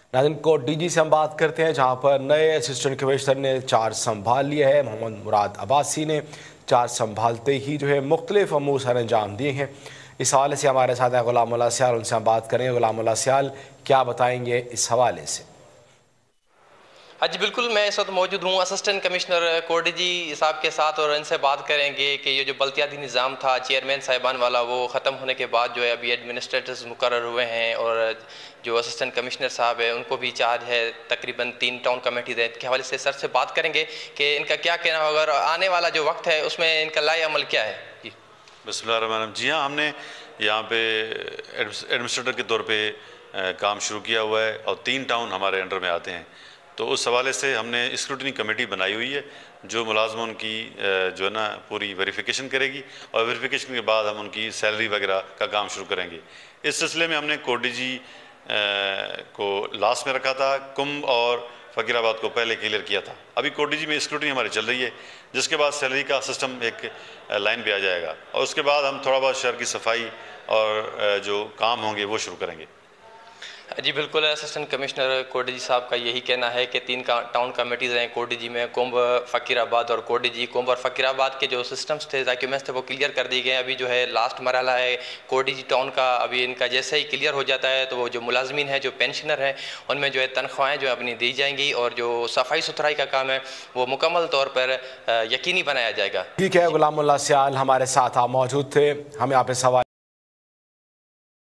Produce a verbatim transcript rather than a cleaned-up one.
नाज़रीन, coat D G से हम बात करते हैं, जहां पर नए असिस्टेंट कमिश्नर ने चार्ज संभाल लिया है। मोहम्मद मुराद अब्बासी ने चार्ज संभालते ही जो है मुख्तलिफ अमूर सर अंजाम दिए हैं। इस हवाले से हमारे साथ हैं गुलाम मोल्ला सियाल, उनसे हम बात करेंगे। गुलाम मोल्ला सियाल, क्या बताएंगे इस हवाले से? हाँ जी बिल्कुल, मैं इस वक्त मौजूद हूँ assistant commissioner Kot Diji साहब के साथ, और इनसे बात करेंगे कि ये जो बल्दियाती निज़ाम था चेयरमैन साहिबान वाला, वो ख़त्म होने के बाद जो है अभी एडमिनिस्ट्रेटर्स मुकर्रर हुए हैं, और जो असिस्टेंट कमिश्नर साहब है उनको भी चार्ज है तकरीबन तीन टाउन कमेटीज़ है के हवाले से सर से बात करेंगे कि इनका क्या कहना होगा और आने वाला जो वक्त है उसमें इनका लाए अमल क्या है। जी बिस्मिल्लाहिर्रहमानिर्रहीम। जी हाँ, हमने यहाँ पे एडमिनिस्ट्रेटर के तौर पे काम शुरू किया हुआ है और तीन टाउन हमारे अंडर में आते हैं। तो उस हवाले से हमने स्क्रूटनी कमेटी बनाई हुई है जो मुलाजमों की जो है ना पूरी वेरिफिकेशन करेगी, और वेरिफिकेशन के बाद हम उनकी सैलरी वगैरह का काम शुरू करेंगे। इस सिलसिले में हमने कोट डी जी को लास्ट में रखा था, कुंभ और फ़कीराबाद को पहले क्लियर किया था। अभी कोट डी जी में स्क्रूटनी हमारी चल रही है, जिसके बाद सैलरी का सिस्टम एक लाइन पे आ जाएगा, और उसके बाद हम थोड़ा बहुत शहर की सफाई और जो काम होंगे वो शुरू करेंगे। जी बिल्कुल, assistant commissioner Kot Diji साहब का यही कहना है कि तीन का टाउन कमेटीज़ हैं कोट डी जी में, कुंभ, फ़कीराबाद और कोट डी जी। कुंभ और फ़कीराबाद के जो सिस्टम्स थे, डॉक्यूमेंट्स थे, वो क्लियर कर दिए गए। अभी जो है लास्ट मरहला है कोट डी जी टाउन का। अभी इनका जैसे ही क्लियर हो जाता है तो वो जो मुलाजमीन है, जो पेंशनर हैं, उनमें जो है तनख्वाहें जो है अपनी दी जाएंगी, और जो सफाई सुथराई का काम है वो मुकम्मल तौर पर यकीनी बनाया जाएगा। ठीक है, गुलाम मोल्ला सियाल हमारे साथ आप मौजूद थे, हमें आप इस सवाल